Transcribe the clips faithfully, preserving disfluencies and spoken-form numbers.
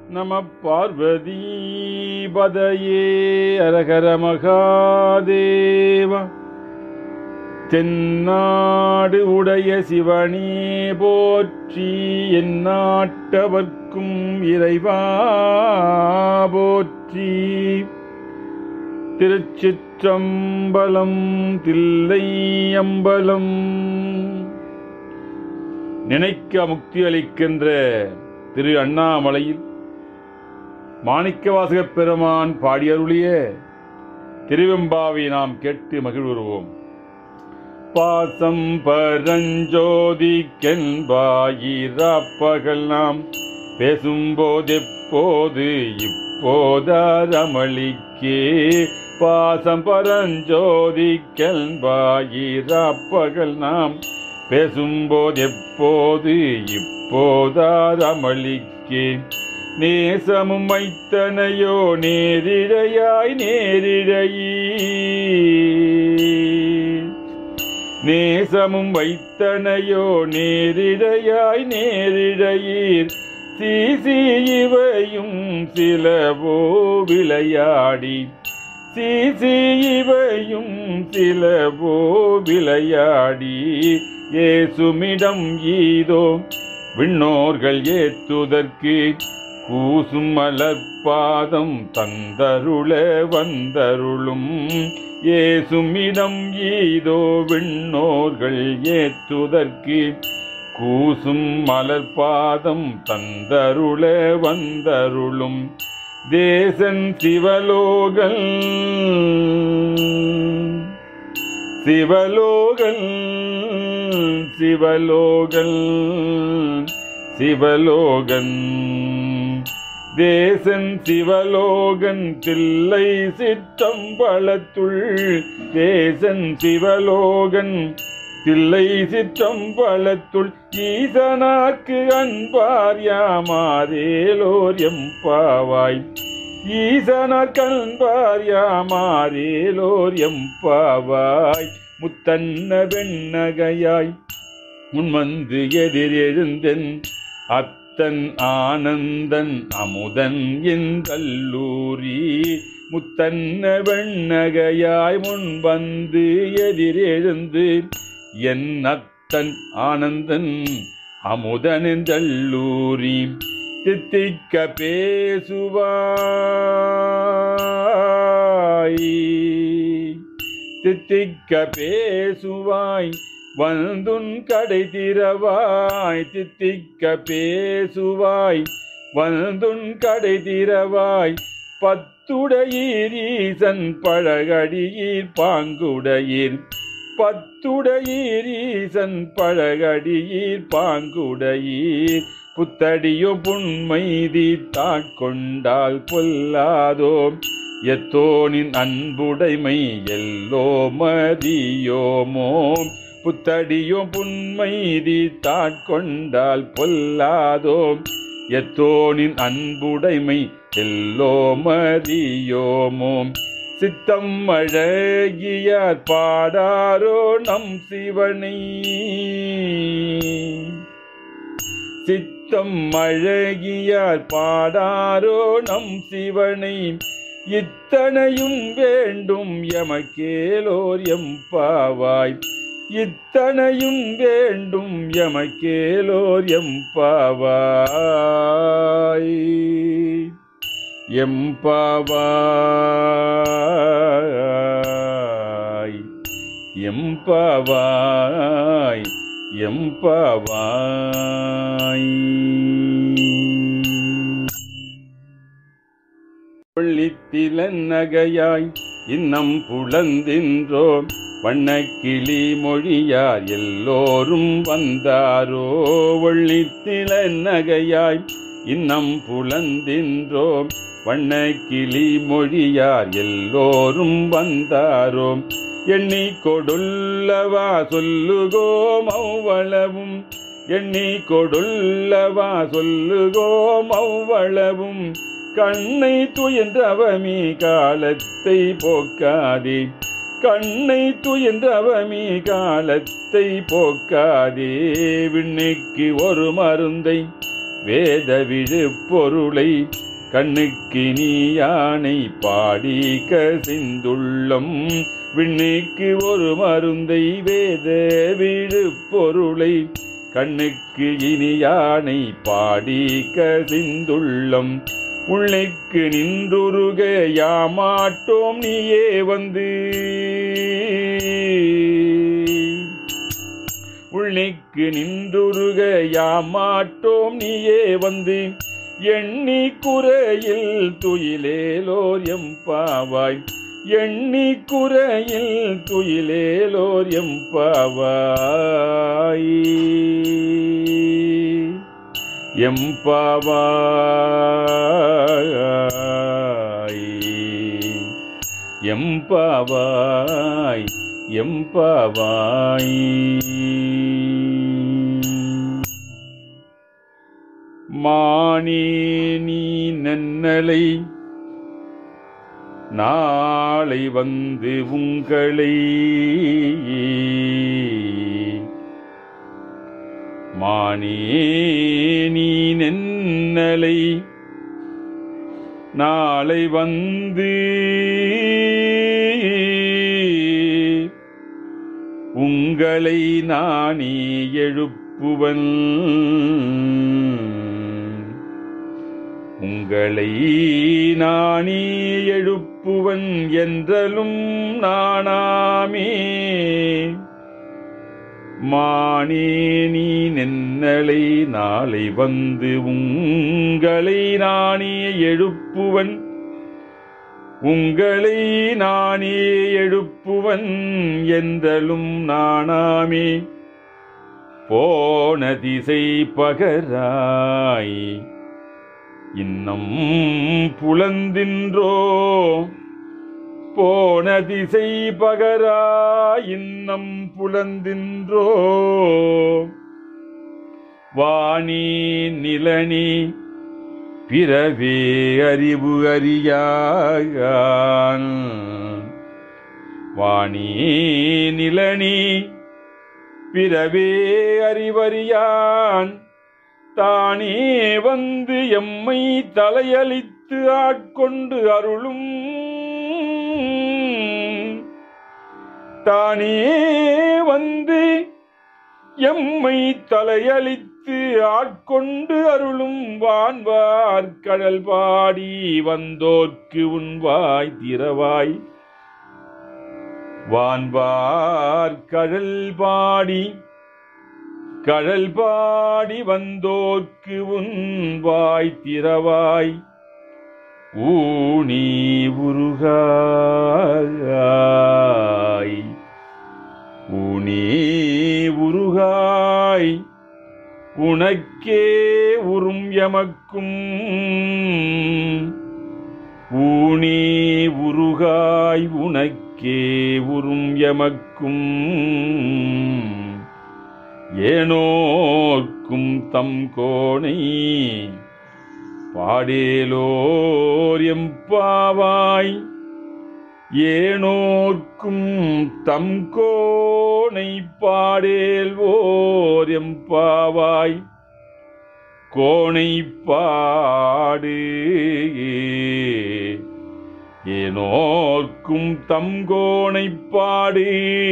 நம பார்வதி பதையே அரகர மகாதேவ. தென்னாடு உடைய சிவனே போற்றி, எந்நாட்டவர்க்கும் இறைவா போற்றி. திருச்சிற்றம்பலம் தில்லை அம்பலம். நினைக்க முக்தி அளிக்கின்ற திரு அண்ணாமலையில் மாணிக்கவாசகப் பெருமான் பாடியருளிய திருவெம்பாவை நாம் கேட்டு மகிழ்வுறுவோம். பாசம் பரஞ்சோதிக்கென்பாயிரப்பகல் நாம் பேசும்போதெப்போது இப்போதரமளிக்கே. பாசம் பரஞ்சோதிக்கென்பாயிரப்பகல் நாம் பேசும்போதெப்போது இப்போதரமளிக்கே. நேசமும் வைத்தனையோ நேரிழையாய் நேரிழையீர். நேசமும் வைத்தனையோ நேரிழையாய் நேரிழையீர். சீசி இவையும் சிலவோ விளையாடி. சீசி இவையும் சிலவோ விளையாடி. ஏசுமிடம் ஈதோ விண்ணோர்கள் ஏத்துதற்கு கூசும் மலர்பாதம் தந்தருள வந்தருளும். ஏசுமிடம் ஈதோ விண்ணோர்கள் ஏத்துதற்கு கூசும் மலர்பாதம் தந்தருள வந்தருளும். தேசன் சிவலோகல் சிவலோகல் சிவலோகல் சிவலோகன். தேசன் சிவலோகன் தில்லை சிற்றம்பலத்துள். தேசன் சிவலோகன் தில்லை சிற்றம்பலத்துள். ஈசனார்க்கு அன்பார் யாமாரேலோர் எம்பாவாய். ஈசனார்க்கு அன்பார் யாமாரேலோர் எம்பாவாய். முத்தன்ன வெண்ணகையாய் முன்வந்து எதிரெழுந்தன் அத்தன் ஆனந்தன் அமுதன் என்றல்லூரி. முத்தன்ன வெண்ணகையாய் முன்வந்து எதிரெழுந்து என் அத்தன் ஆனந்தன் அமுதன் என்றல்லூரி. தித்திக்க பேசுவாய் தித்திக்க பேசுவாய் வந்துன் கடை திறவாய். தித்திக்க பேசுவாய் வந்துன் கடை திறவாய். பத்துடையீர் ஈசன் பழகடியீர் பாங்குடையீர். பத்துடையீர் ஈசன் பழகடியீர் பாங்குடையீர். புத்தடியும் புன்மைதி தாட்கொண்டால் பொல்லாதோ. எத்தோனின் அன்புடைமை எல்லோ மதியோமோ. புத்தடியும் புன்மைதி தாட்கொண்டால் பொல்லாதோ. எத்தோனின் அன்புடைமை எல்லோ மதியோமோ. சித்தம் அழகியார் பாடாரோ நம் சிவனை. சித்தம் அழகியார் பாடாரோ நம் சிவனை. இத்தனையும் வேண்டும் எமக்கேலோர் எம்பாவாய். இத்தனையும் வேண்டும் எமக்கேலோர் எம்பாவாய். எம்பாவாய் எம்பாவாய் எம்பாவாய். பள்ளித்திலன் நகையாய் இன்னம் புலந்தின்றோ. வண்ணக்கிளி மொழியார் எல்லோரும் வந்தாரோ. ஒள்ளித்திலன் நகையாய் இன்னம் புலந்தின்றோ. வண்ணக்கிளி மொழியார் எல்லோரும் வந்தாரோ. எண்ணி கொடுல்லவா சொல்லுகோம் அவ்வளவும். எண்ணி கொடுல்லவா சொல்லுகோம் அவ்வளவும். கண்ணை துயன்றவமி காலத்தை போக்காதே. கண்ணை துயன்றவமி காலத்தை போக்காதே. விண்ணுக்கு ஒரு மருந்தை வேத விழு பொருளை கண்ணுக்கினி யானை பாடி கசிந்துள்ளம் விண்ணுக்கு ஒரு மருந்தை வேத விழு பொருளை கண்ணுக்கு இனி யானை பாடி கசிந்துள்ளம் உள்ளைக்கு நின்றுருக யாமாட்டோம் நீயே வந்து உள்ளைக்கு நின்றுருக யாமாட்டோம் நீயே வந்து எண்ணி குறையில் துயிலேலோர் எம்பாவாய் எண்ணி குறையில் துயிலேலோர் எம்பாவாய் எம்பாவாய் எம்பாவாய் எம்பாவாய் மானே நீ நன்னலை நாளை வந்து உங்களை மானே நீ நன்னலை நாளை வந்து உங்களை நானே எழுப்புவன் உங்களை நானே எழுப்புவன் என்றலும் நானாமே மானே நீ நென்னலை நாளை வந்து உங்களை நானே எழுப்புவன் உங்களை நானே எழுப்புவன் என்றலும் நானாமே போன திசை பகராய் இன்னம் புலந்தின்றோ போன திசை பகராய் இன்னம் புலந்தின்றோ வாணி நிலனி பிறவே அறிவு அறியான் வாணி நிலனி பிறவே அறிவறியான் தானே வந்து எம்மை தலையளித்து ஆட்கொண்டு அருளும் தானே வந்து எம்மை தலையளித்து ஆட்கொண்டு அருளும் வான்வார் கடல் பாடி வந்தோர்க்கு உன்வாய் திறவாய் வான்வார் கடல் பாடி கடல் பாடி வந்தோர்க்கு உன்வாய் திறவாய் ஊனி உருகாய் ஊனி உருகாய் உனக்கே உறும் எமக்கும் ஊனி உருகாய் உனக்கே உறும் எமக்கும் ஏனோர்க்கும் தம் கோணை பாடேலோர் எம்பாவாய் ஏனோர்க்கும் தம் கோணை பாடேல்வோர் எம்பாவாய் கோணை பாடு ஏனோர்க்கும் தம் கோணை பாடு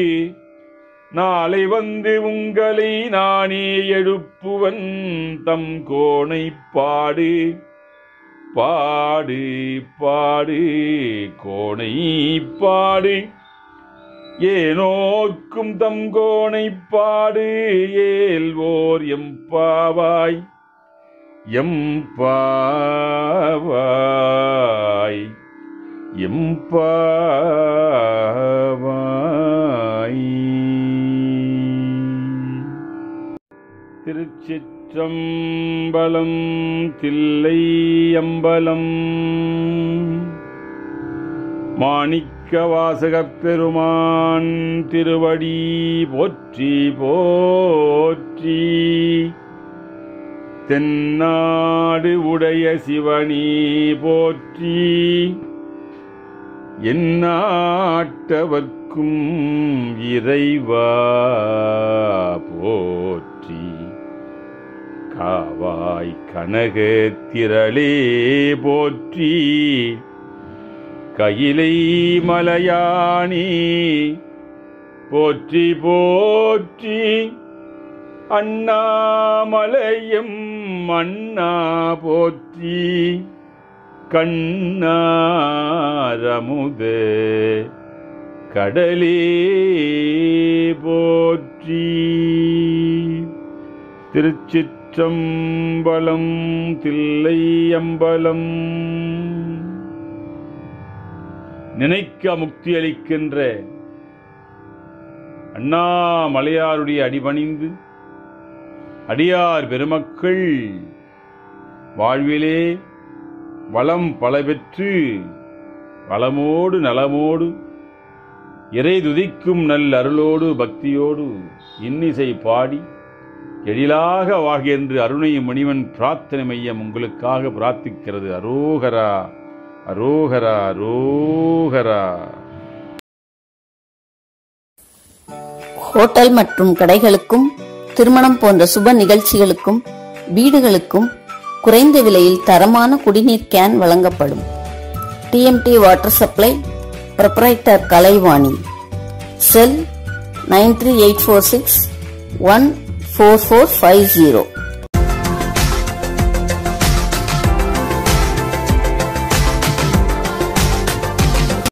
நாளை வந்து உங்களை நானே எழுப்புவன் தம் கோணை பாடு பாடு பாடு கோணை பாடு ஏனோர்க்கும் தம் கோணை பாடு ஏல்வோர் எம்பாவாய் எம்பாவாய் எம்பாவாய். திருச்சிற்றம்பலம் தில்லை அம்பலம். மாணிக்க வாசகப் பெருமான் திருவடி போற்றி போற்றி. தென்னாடு உடைய சிவனே போற்றி. எந்நாட்டவர்க்கும் இறைவா போற்றி. காவாய் கனக திரளே போற்றி கையிலை மலையானே போற்றி போற்றி அண்ணாமலையம் அண்ணா போற்றி கண்ணாரமுதே கடலே போற்றி. திருச்சிற்றம்பலம் தில்லை அம்பலம். நினைக்க முக்தி அளிக்கின்ற அண்ணாமலையாருடைய அடிபணிந்து அடியார் பெருமக்கள் வாழ்விலே வளம் பல பெற்று வளமோடு நலமோடு இறை துதிக்கும் நல் அருளோடு பக்தியோடு இன்னிசை பாடி எழிலாக வாழ்கின்ற அருணை மணிவன் பிரார்த்தனை மையம் உங்களுக்காக பிரார்த்திக்கிறது. அரோகரா அரோகரா அரோகரா. ஹோட்டல் மற்றும் கடைகளுக்கும் திருமணம் போன்ற சுப நிகழ்ச்சிகளுக்கும் வீடுகளுக்கும் குறைந்த விலையில் தரமான குடிநீர் கேன் வழங்கப்படும். TMT water supply, proprietor Kalaivani. Cell nine three eight four six one four four five zero.